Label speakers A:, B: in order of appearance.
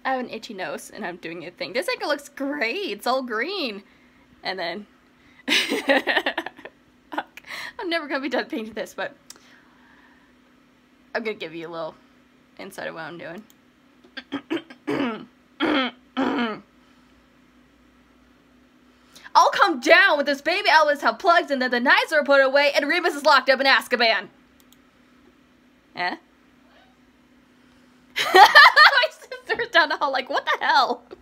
A: I have an itchy nose and I'm doing a thing. This angle looks great. It's all green. And then I'm never gonna be done painting this, but I'm gonna give you a little insight of what I'm doing. I'll come down with this baby Elvis have plugs and then the knives are put away and Remus is locked up in Azkaban. Eh? My sister's down the hall like, what the hell?